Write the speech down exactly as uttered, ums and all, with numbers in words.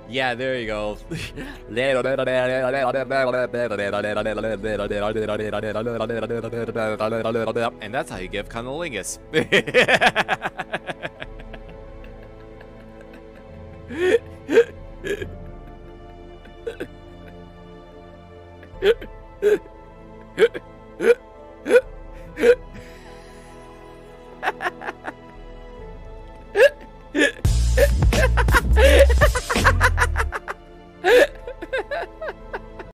Yeah, there you go. And that's how you give cunnilingus.